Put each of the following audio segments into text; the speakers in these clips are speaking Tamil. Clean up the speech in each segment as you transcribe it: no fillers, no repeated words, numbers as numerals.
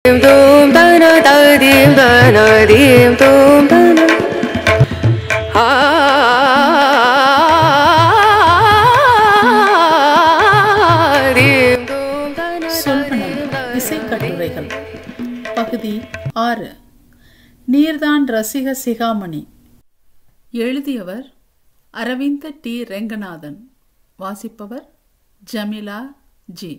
Dum dana da dim dana dim dum dana dim dum dana Solvanam இசைக்கட்டுரைகள் பகுதி 6. நீர்தான் ரசிக சிகாமணி. எழுதியவர் அரவிந்த டி ரெங்கநாதன். வாசிப்பவர் ஜமிலா ஜி.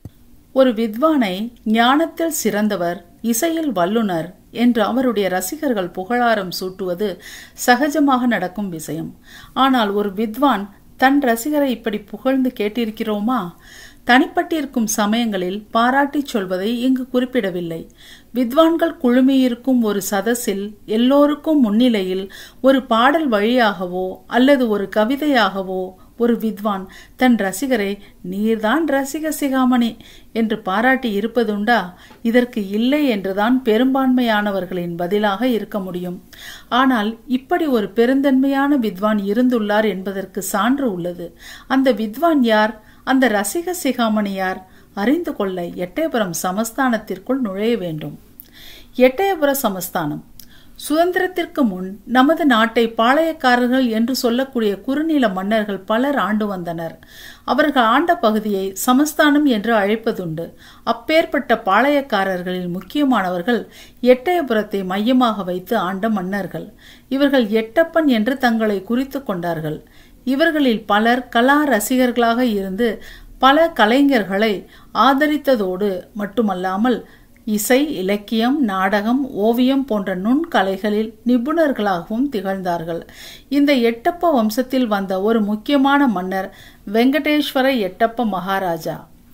ஒரு வித்வானை ஞானத்தில் சிறந்தவர், இசையில் வல்லுனர் என்று அவருடைய ரசிகர்கள் புகழாரம் சூட்டுவது சகஜமாக நடக்கும் விஷயம். ஆனால் ஒரு வித்வான் தன் ரசிகரை இப்படி புகழ்ந்து கேட்டிருக்கிறோமா? தனிப்பட்டிருக்கும் சமயங்களில் பாராட்டிச் சொல்வதை இங்கு குறிப்பிடவில்லை. வித்வான்கள் குழுமியிருக்கும் ஒரு சதஸில் எல்லோருக்கும் முன்னிலையில் ஒரு பாடல் வழியாகவோ அல்லது ஒரு கவிதையாகவோ ஒரு வித்வான் தன் ரசிகரை நீர்தான் ரசிக சிகாமணி என்று பாராட்டி இருப்பதுண்டா? இதற்கு இல்லை என்றுதான் பெரும்பான்மையானவர்களின் பதிலாக இருக்க முடியும். ஆனால் இப்படி ஒரு பெருந்தன்மையான வித்வான் இருந்துள்ளார் என்பதற்கு சான்று உள்ளது. அந்த வித்வான் யார்? அந்த ரசிக சிகாமணி யார்? அறிந்து கொள்ள எட்டயபுரம் சமஸ்தானத்திற்குள் நுழைய வேண்டும். எட்டயபுர சமஸ்தானம் சுதந்திரத்திற்கு முன் நமது நாட்டை பாளையக்காரர்கள் என்று சொல்லக்கூடிய குறுநில மன்னர்கள் பலர் ஆண்டு வந்தனர். அவர்கள் ஆண்ட பகுதியை சமஸ்தானம் என்று அழைப்பதுண்டு. அப்பேற்பட்ட பாளையக்காரர்களில் முக்கியமானவர்கள் எட்டயபுரத்தை மையமாக வைத்து ஆண்ட மன்னர்கள். இவர்கள் எட்டப்பன் என்று தங்களை குறித்து கொண்டார்கள். இவர்களில் பலர் கலா ரசிகர்களாக இருந்து பல கலைஞர்களை ஆதரித்ததோடு மட்டுமல்லாமல் இசை, இலக்கியம், நாடகம், ஓவியம் போன்ற நுண்கலைகளில் நிபுணர்களாகவும் திகழ்ந்தார்கள். இந்த எட்டப்ப வம்சத்தில் வந்த ஒரு முக்கியமான மன்னர் வெங்கடேஸ்வர எட்டப்ப மகாராஜா.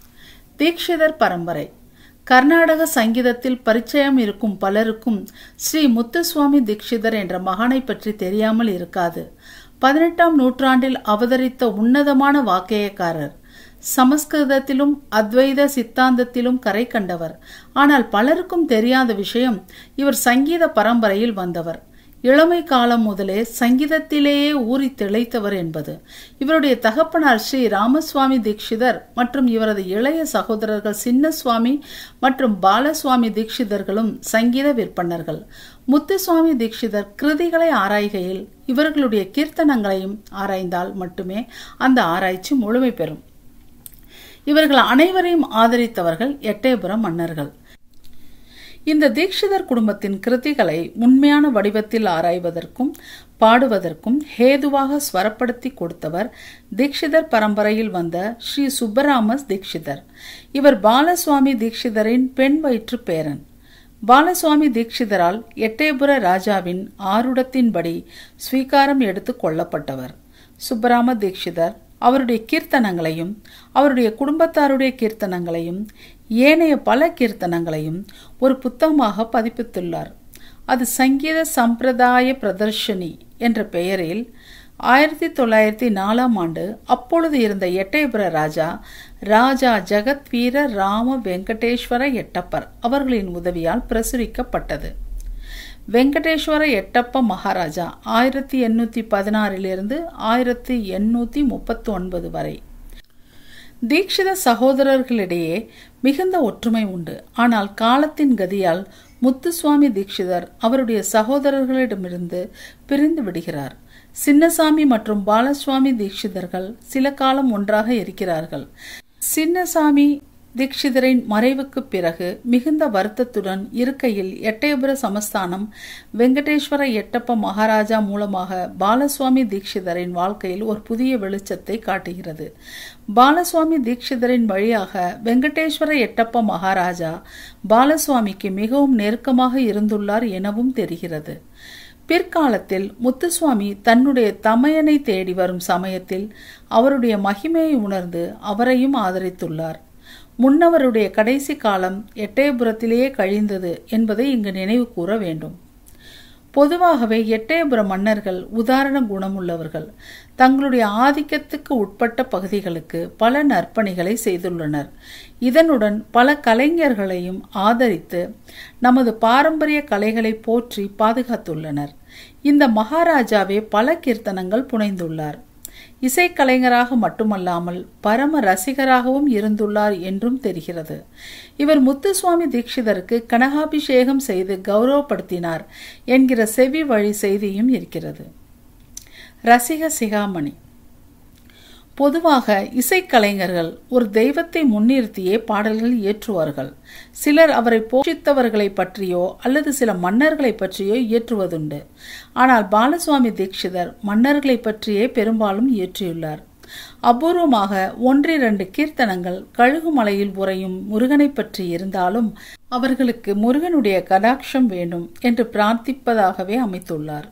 தீக்ஷிதர் பரம்பரை. கர்நாடக சங்கீதத்தில் பரிச்சயம் இருக்கும் பலருக்கும் ஸ்ரீ முத்துசுவாமி தீக்ஷிதர் என்ற மகானை பற்றி தெரியாமல் இருக்காது. 18ஆம் நூற்றாண்டில் அவதரித்த உன்னதமான வாக்கையக்காரர். சமஸ்கிருதத்திலும் அத்வைத சித்தாந்தத்திலும் கரை கண்டவர். ஆனால் பலருக்கும் தெரியாத விஷயம், இவர் சங்கீத பரம்பரையில் வந்தவர். இளமை காலம் முதலே சங்கீதத்திலேயே ஊறி திளைத்தவர் என்பது. இவருடைய தகப்பனார் ஸ்ரீ ராமசுவாமி தீக்ஷிதர் மற்றும் இவரது இளைய சகோதரர்கள் சின்னசுவாமி மற்றும் பாலசுவாமி தீக்ஷிதர்களும் சங்கீத விற்பனர்கள். முத்துசுவாமி தீக்ஷிதர் கிருதிகளை ஆராய்கையில் இவர்களுடைய கீர்த்தனங்களையும் ஆராய்ந்தால் மட்டுமே அந்த ஆராய்ச்சி முழுமை பெறும். இவர்கள் அனைவரையும் ஆதரித்தவர்கள் எட்டயபுரம் மன்னர்கள். இந்த தீக்ஷிதர் குடும்பத்தின் கிருதிகளை உண்மையான வடிவத்தில் ஆராய்வதற்கும் பாடுவதற்கும் ஹேதுவாக ஸ்வரப்படுத்தி கொடுத்தவர் தீக்ஷிதர் பரம்பரையில் வந்த ஸ்ரீ சுப்பராம தீக்ஷிதர். இவர் பாலசுவாமி தீக்ஷிதரின் பெண் வயிற்று பேரன். பாலசுவாமி தீக்ஷிதரால் எட்டயபுர ராஜாவின் ஆருடத்தின்படி ஸ்வீகாரம் எடுத்து கொள்ளப்பட்டவர். சுப்பராம தீக்ஷிதர் அவருடைய கீர்த்தனங்களையும் அவருடைய குடும்பத்தாருடைய கீர்த்தனங்களையும் ஏனைய பல கீர்த்தனங்களையும் ஒரு புத்தகமாக பதிப்பித்துள்ளார். அது சங்கீத சம்பிரதாய பிரதர்ஷனி என்ற பெயரில் 1904ஆம் ஆண்டு அப்பொழுது இருந்த எட்டயபுர ராஜா ஜெகத்வீர ராம வெங்கடேஸ்வர எட்டப்பர் அவர்களின் உதவியால் பிரசுரிக்கப்பட்டது. வெங்கடேஸ்வர எட்டப்ப மகாராஜா 1816 1839 வரை. தீக்ஷித சகோதரர்களிடையே மிகுந்த ஒற்றுமை உண்டு. ஆனால் காலத்தின் கதியால் முத்துசுவாமி தீக்ஷிதர் அவருடைய சகோதரர்களிடமிருந்து பிரிந்து விடுகிறார். சின்னசாமி மற்றும் பாலசுவாமி தீக்ஷிதர்கள் சில காலம் ஒன்றாக இருக்கிறார்கள். சின்னசாமி தீக்ஷிதரின் மறைவுக்கு பிறகு மிகுந்த வருத்தத்துடன் இருக்கையில் எட்டயபுர சமஸ்தானம் வெங்கடேஸ்வர எட்டப்ப மகாராஜா மூலமாக பாலசுவாமி தீக்ஷிதரின் வாழ்க்கையில் ஒரு புதிய வெளிச்சத்தை காட்டுகிறது. பாலசுவாமி தீக்ஷிதரின் வழியாக வெங்கடேஸ்வர எட்டப்ப மகாராஜா பாலசுவாமிக்கு மிகவும் நெருக்கமாக இருந்துள்ளார் எனவும் தெரிகிறது. பிற்காலத்தில் முத்துசுவாமி தன்னுடைய தமையனை தேடி வரும் சமயத்தில் அவருடைய மகிமையை உணர்ந்து அவரையும் ஆதரித்துள்ளார். முன்னவருடைய கடைசி காலம் எட்டயபுரத்திலேயே கழிந்தது என்பதை இங்கு நினைவு கூற வேண்டும். பொதுவாகவே எட்டயபுர மன்னர்கள் உதாரண குணமுள்ளவர்கள். தங்களுடைய ஆதிக்கத்துக்கு உட்பட்ட பகுதிகளுக்கு பல நற்பணிகளை செய்துள்ளனர். இதனுடன் பல கலைஞர்களையும் ஆதரித்து நமது பாரம்பரிய கலைகளை போற்றி பாதுகாத்துள்ளனர். இந்த மகாராஜாவே பல கீர்த்தனங்கள் புனைந்துள்ளார். இசைக்கலைஞராக மட்டுமல்லாமல் பரம ரசிகராகவும் இருந்துள்ளார் என்றும் தெரிகிறது. இவர் முத்துசுவாமி தீட்சிதருக்கு கனகாபிஷேகம் செய்து கௌரவப்படுத்தினார் என்கிற செவி வழி செய்தியும் இருக்கிறது. ரசிக சிகாமணி. பொதுவாக இசைக்கலைஞர்கள் ஒரு தெய்வத்தை முன்னிறுத்தியே பாடல்கள் இயற்றுவார்கள். சிலர் அவரை போஷித்தவர்களை பற்றியோ அல்லது சில மன்னர்களை பற்றியோ இயற்றுவதுண்டு. ஆனால் பாலசுவாமி தீட்சிதர் மன்னர்களை பற்றியே பெரும்பாலும் இயற்றியுள்ளார். அபூர்வமாக 1-2 கீர்த்தனங்கள் கழுகுமலையில் உறையும் முருகனை பற்றி இருந்தாலும் அவர்களுக்கு முருகனுடைய கடாட்சம் வேண்டும் என்று பிரார்த்திப்பதாகவே அமைத்துள்ளார்.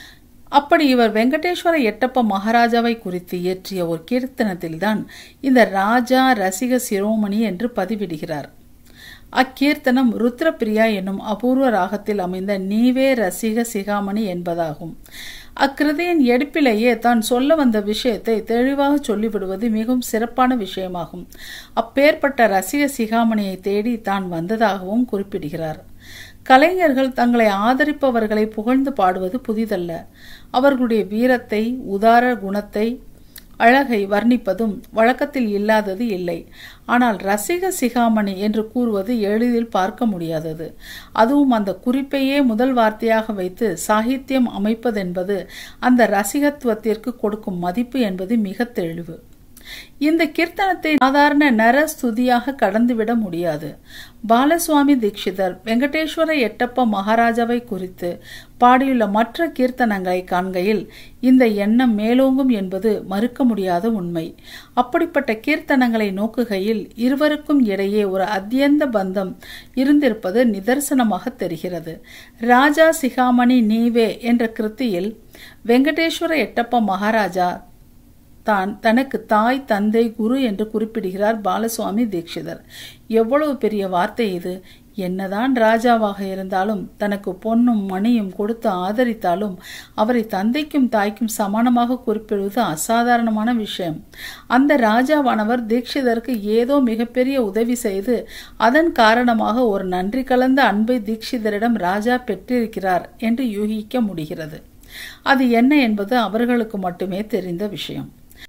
அப்படி இவர் வெங்கடேஸ்வர எட்டப்ப மகாராஜாவை குறித்து இயற்றிய ஒரு கீர்த்தனத்தில்தான் இந்த ராஜா ரசிக சிரோமணி என்று பதிவிடுகிறார். அக்கீர்த்தனம் ருத்ரபிரியா என்னும் அபூர்வ ராகத்தில் அமைந்த நீவே ரசிக சிகாமணி என்பதாகும். அக்கிருதியின் எடுப்பிலேயே தான் சொல்ல வந்த விஷயத்தை தெளிவாக சொல்லிவிடுவது மிகவும் சிறப்பான விஷயமாகும். அப்பேற்பட்ட ரசிக சிகாமணியை தேடி தான் வந்ததாகவும் குறிப்பிடுகிறார். கலைஞர்கள் தங்களை ஆதரிப்பவர்களை புகழ்ந்து பாடுவது புதிதல்ல. அவர்களுடைய வீரத்தை, உதார குணத்தை, அழகை வர்ணிப்பதும் வழக்கத்தில் இல்லாதது இல்லை. ஆனால் ரசிக சிகாமணி என்று கூறுவது எளிதில் பார்க்க முடியாதது. அதுவும் அந்த குறிப்பையே முதல் வார்த்தையாக வைத்து சாகித்யம் அமைப்பதென்பது அந்த ரசிகத்துவத்திற்கு கொடுக்கும் மதிப்பு என்பது மிக தெளிவு. இந்த கீர்த்தனத்தை சாதாரண நரஸ்துதியாக கடந்துவிட முடியாது. பாலசுவாமி தீட்சிதர் வெங்கடேஸ்வர எட்டப்ப மகாராஜாவை குறித்து பாடியுள்ள மற்ற கீர்த்தனங்களை காண்கையில் இந்த எண்ணம் மேலோங்கும் என்பது மறுக்க முடியாத உண்மை. அப்படிப்பட்ட கீர்த்தனங்களை நோக்குகையில் இருவருக்கும் இடையே ஒரு அத்தியந்த பந்தம் இருந்திருப்பது நிதர்சனமாக தெரிகிறது. ராஜா சிகாமணி நீவே என்ற கிருத்தியில் வெங்கடேஸ்வர எட்டப்ப மகாராஜா தான் தனக்கு தாய், தந்தை, குரு என்று குறிப்பிடுகிறார் பாலசுவாமி தீட்சிதர். எவ்வளவு பெரிய வார்த்தை இது! என்னதான் ராஜாவாக இருந்தாலும் தனக்கு பொன்னும் மணியும் கொடுத்து ஆதரித்தாலும் அவரை தந்தைக்கும் தாய்க்கும் சமானமாக குறிப்பிடுவது அசாதாரணமான விஷயம். அந்த ராஜாவானவர் தீட்சிதருக்கு ஏதோ மிகப்பெரிய உதவி செய்து அதன் காரணமாக ஒரு நன்றி கலந்த அன்பை தீட்சிதரிடம் ராஜா பெற்றிருக்கிறார் என்று யூகிக்க முடிகிறது. அது என்ன என்பது அவர்களுக்கு மட்டுமே தெரிந்த விஷயம்.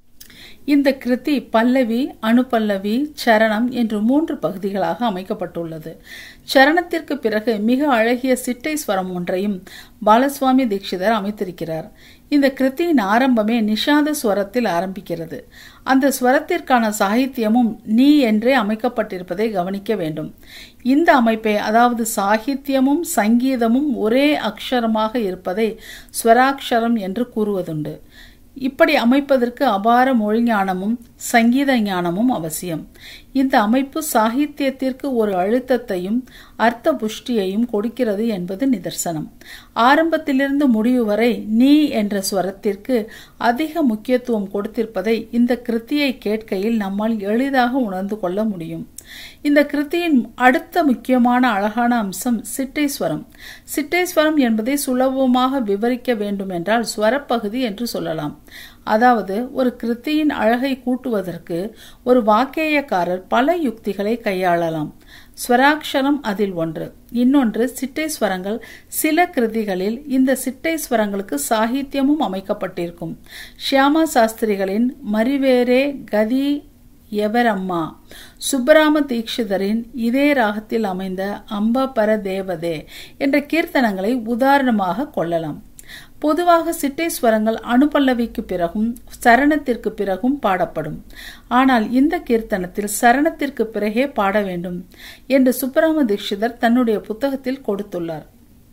இந்த கிருதி பல்லவி, அனுபல்லவி, சரணம் என்று 3 பகுதிகளாக அமைக்கப்பட்டுள்ளது. சரணத்திற்கு பிறகு மிக அழகிய சிட்டை ஸ்வரம் ஒன்றையும் பாலசுவாமி தீட்சிதர் அமைத்திருக்கிறார். இந்த கிருத்தியின் ஆரம்பமே நிஷாத ஸ்வரத்தில் ஆரம்பிக்கிறது. அந்த ஸ்வரத்திற்கான சாகித்யமும் நீ என்றே அமைக்கப்பட்டிருப்பதை கவனிக்க வேண்டும். இந்த அமைப்பை, அதாவது சாகித்யமும் சங்கீதமும் ஒரே அக்ஷரமாக இருப்பதை ஸ்வராட்சரம் என்று கூறுவதுண்டு. இப்படி அமைப்பதற்கு அபார மொழி ஞானமும் சங்கீத ஞானமும் அவசியம். இந்த அமைப்பு சாகித்யத்திற்கு ஒரு அழுத்தத்தையும் அர்த்த புஷ்டியையும் கொடுக்கிறது என்பது நிதர்சனம். ஆரம்பத்திலிருந்து முடிவு வரை நீ என்ற ஸ்வரத்திற்கு அதிக முக்கியத்துவம் கொடுத்திருப்பதை இந்த கிருத்தியை கேட்கையில் நம்மால் எளிதாக உணர்ந்து கொள்ள முடியும். இந்த கிருத்தியின் அடுத்த முக்கியமான அழகான அம்சம் சிட்டைஸ்வரம். சிட்டைஸ்வரம் என்பதை சுலபமாக விவரிக்க வேண்டும் என்றால் ஸ்வரப்பகுதி என்று சொல்லலாம். அதாவது ஒரு கிருத்தியின் அழகை கூட்டுவதற்கு ஒரு வாக்கேயக்காரர் பல யுக்திகளை கையாளலாம். ஸ்வராட்சரம் அதில் ஒன்று. இன்னொன்று சிட்டை ஸ்வரங்கள். சில கிருதிகளில் இந்த சிட்டை ஸ்வரங்களுக்கு சாகித்யமும் அமைக்கப்பட்டிருக்கும். ஷியாமா சாஸ்திரிகளின் மரிவேரே கதி எவரம்மா, சுப்பராம தீட்சிதரின் இதே ராகத்தில் அமைந்த அம்ப பர தேவதே என்ற கீர்த்தனங்களை உதாரணமாக கொள்ளலாம். பொதுவாக சிட்டை ஸ்வரங்கள் அனுபல்லவிக்கு பிறகும் சரணத்திற்கு பிறகும் பாடப்படும். ஆனால் இந்த கீர்த்தனத்தில் சரணத்திற்கு பிறகே பாட வேண்டும் என்று சுப்பராம தீட்சிதர் தன்னுடைய புத்தகத்தில் கொடுத்துள்ளார்.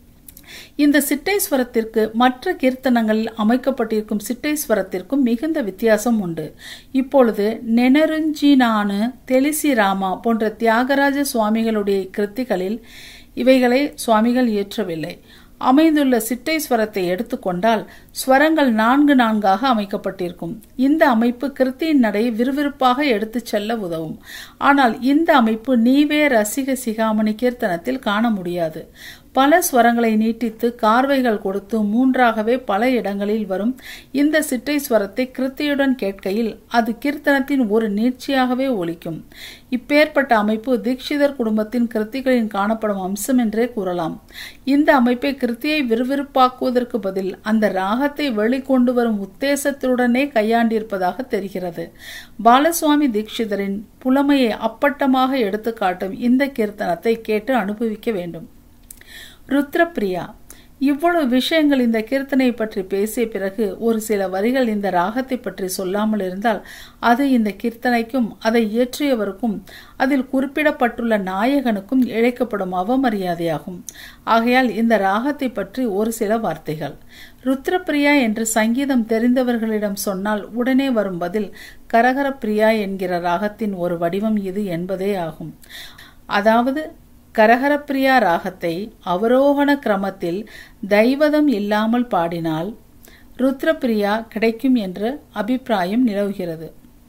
இந்த சிட்டைஸ்வரத்திற்கு மற்ற கீர்த்தனங்களில் அமைக்கப்பட்டிருக்கும் சிட்டைஸ்வரத்திற்கும் மிகுந்த வித்தியாசம் உண்டு. இப்பொழுது நெனருஞ்சினானு, தெலிசி ராமா போன்ற தியாகராஜ சுவாமிகளுடைய கிருத்திகளில் இவைகளை சுவாமிகள் இயற்றவில்லை. அமைந்துள்ள சிட்டை ஸ்வரத்தை எடுத்துக்கொண்டால் ஸ்வரங்கள் 4 அமைக்கப்பட்டிருக்கும். இந்த அமைப்பு கிருத்தியின் நடையை விறுவிறுப்பாக எடுத்துச் செல்ல உதவும். ஆனால் இந்த அமைப்பு நீவே ரசிக சிகாமணி கீர்த்தனத்தில் காண முடியாது. பல ஸ்வரங்களை நீட்டித்து கார்வைகள் கொடுத்து மூன்றாகவே பல இடங்களில் வரும் இந்த சிட்டை ஸ்வரத்தை கிருத்தியுடன் கேட்கையில் அது கீர்த்தனத்தின் ஒரு நீட்சியாகவே ஒலிக்கும். இப்பேற்பட்ட அமைப்பு தீட்சிதர் குடும்பத்தின் கிருத்திகளின் காணப்படும் அம்சம் என்றே கூறலாம். இந்த அமைப்பை கிருத்தியை விறுவிறுப்பாக்குவதற்கு பதில் அந்த ராகத்தை வெளிக்கொண்டு வரும் உத்தேசத்துடனே கையாண்டிருப்பதாக தெரிகிறது. பாலசுவாமி தீட்சிதரின் புலமையை அப்பட்டமாக எடுத்து காட்டும் இந்த கீர்த்தனத்தை கேட்டு அனுபவிக்க வேண்டும். ருத்ரப்பிரியா. இவ்வளவு விஷயங்கள் இந்த கீர்த்தனை பற்றி பேசிய பிறகு ஒரு சில வரிகள் இந்த ராகத்தை பற்றி சொல்லாமல் இருந்தால் அது இந்த கீர்த்தனைக்கும் அதை இயற்றியவருக்கும் அதில் குறிப்பிடப்பட்டுள்ள நாயகனுக்கும் இழைக்கப்படும் அவமரியாதையாகும். ஆகையால் இந்த ராகத்தை பற்றி ஒரு சில வார்த்தைகள். ருத்ரப்பிரியா என்று சங்கீதம் தெரிந்தவர்களிடம் சொன்னால் உடனே வரும் பதில் கரகரப்பிரியா என்கிற ராகத்தின் ஒரு வடிவம் இது என்பதே ஆகும். அதாவது கரகரப்பிரியா ராகத்தை அவரோகண கிரமத்தில் தைவதம் இல்லாமல் பாடினால் ருத்ரப்பிரியா கிடைக்கும் என்ற அபிப்பிராயம் நிலவுகிறது.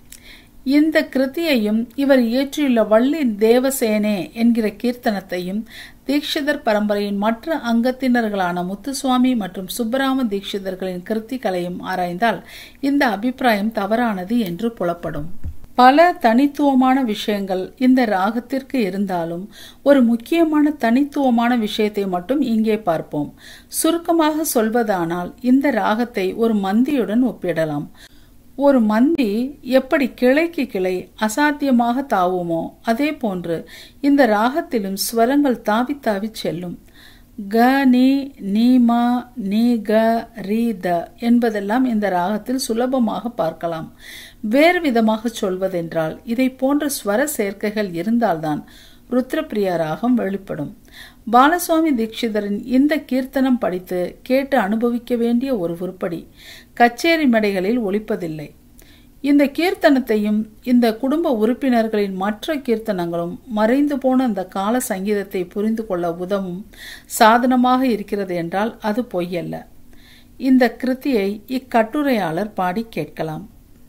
இந்த கிருத்தியையும் இவர் இயற்றியுள்ள வள்ளி தேவசேனே என்கிற கீர்த்தனத்தையும் தீட்சிதர் பரம்பரையின் மற்ற அங்கத்தினர்களான முத்துசுவாமி மற்றும் சுப்பராம தீட்சிதர்களின் கிருத்திகளையும் ஆராய்ந்தால் இந்த அபிப்பிராயம் தவறானது என்று புலப்படும். பல தனித்துவமான விஷயங்கள் இந்த ராகத்திற்கு இருந்தாலும் ஒரு முக்கியமான தனித்துவமான விஷயத்தை மட்டும் இங்கே பார்ப்போம். சுருக்கமாக சொல்வதானால் இந்த ராகத்தை ஒரு மந்தியுடன் ஒப்பிடலாம். ஒரு மந்தி எப்படி கிளைக்கு கிளை அசாத்தியமாக தாவுமோ அதே போன்று இந்த ராகத்திலும் ஸ்வரங்கள் தாவி தாவி செல்லும். க நீ நீமா நீ க ரீ த என்பதெல்லாம் இந்த ராகத்தில் சுலபமாக பார்க்கலாம். வேறு விதமாக சொல்வதென்றால் இதை போன்ற ஸ்வர சேர்க்கைகள் இருந்தால்தான் ருத்ரப்பிரியா ராகம் வெளிப்படும். பாலசுவாமி தீட்சிதரின் இந்த கீர்த்தனம் படித்து கேட்டு அனுபவிக்க வேண்டிய ஒரு உருப்படி கச்சேரி மேடைகளில் ஒலிப்பதில்லை. இந்த கீர்த்தனத்தையும் இந்த குடும்ப உறுப்பினர்களின் மற்ற கீர்த்தனங்களும் மறைந்து போன அந்த கால சங்கீதத்தை புரிந்து கொள்ள உதவும் சாதனமாக இருக்கிறது என்றால் அது பொய்யல்ல. இந்த கிருத்தியை இக்கட்டுரையாளர் பாடி கேட்கலாம்.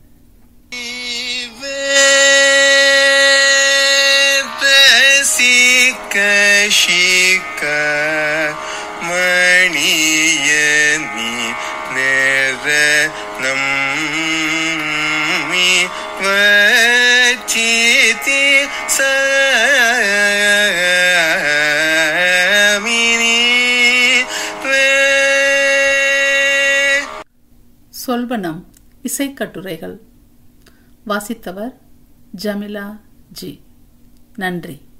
சொல்வனம் இசைக்கட்டுரைகள். வாசித்தவர் ஜமிலா ஜி. நன்றி.